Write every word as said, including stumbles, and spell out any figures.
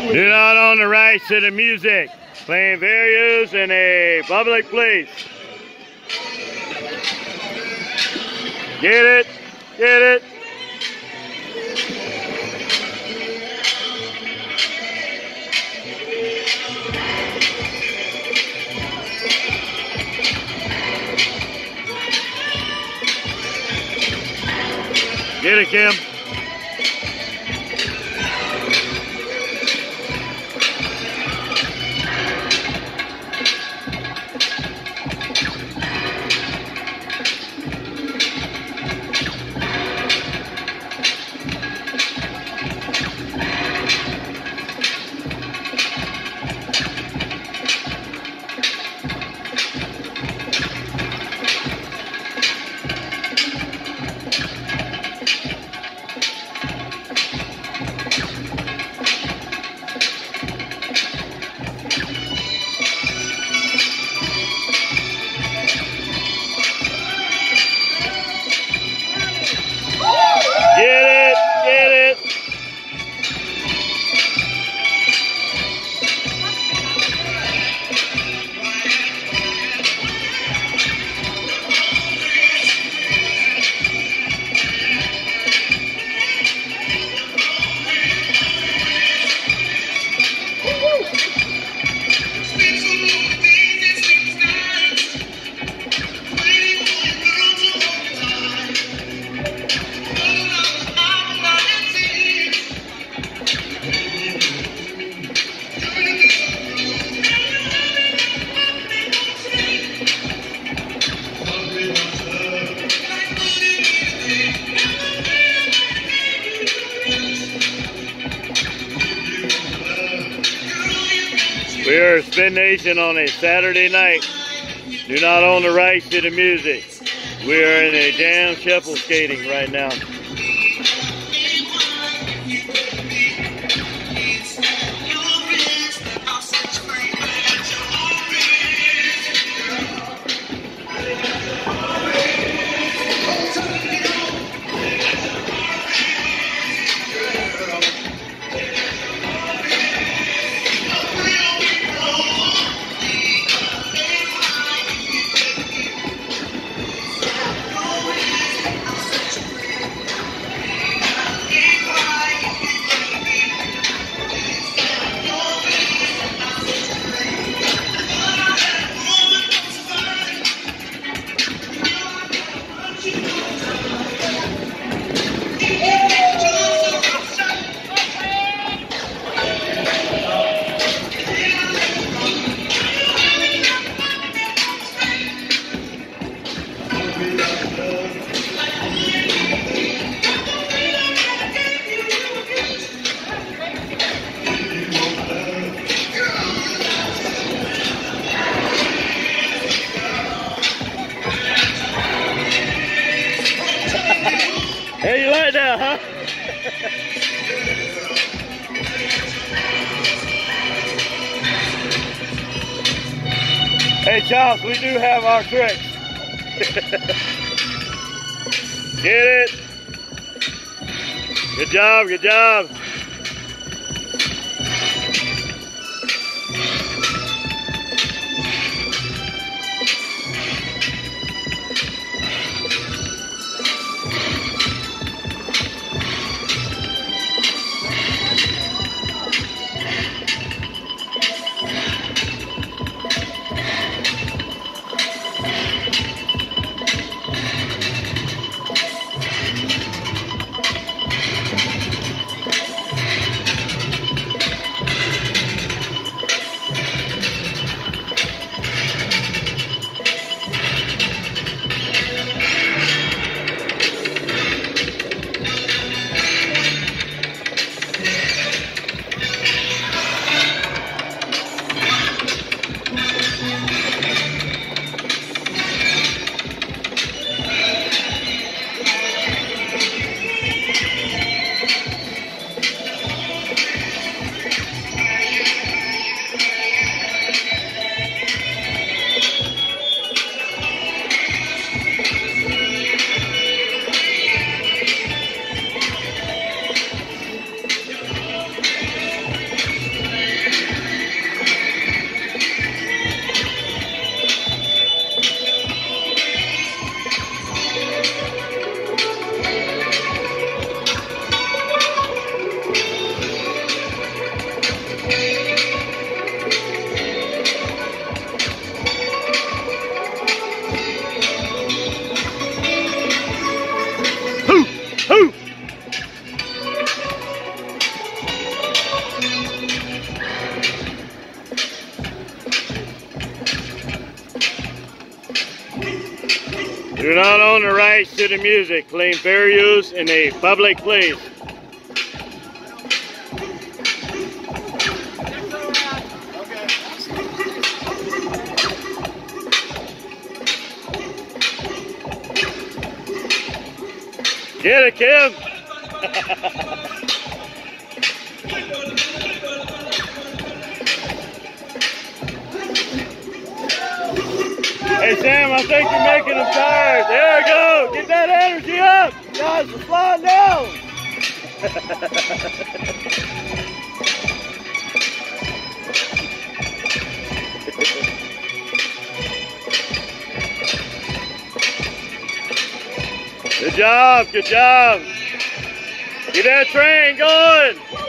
Do not own the rights to the music. Playing fair use in a public place. Get it? Get it? Get it, Kim. We are Spin Nation on a Saturday night. Do not own the rights to the music. We are in a jam shuffle skating right now. Hey, you like that, huh? Hey, Charles, we do have our tricks. Get it? Good job, good job. Do not own the rights to the music. Claim fair use in a public place. Get it, Kim. Hey, Sam, I think you're making them tired. There we go. Get that energy up. Guys, we're sliding down. Good job, good job. Get that train going.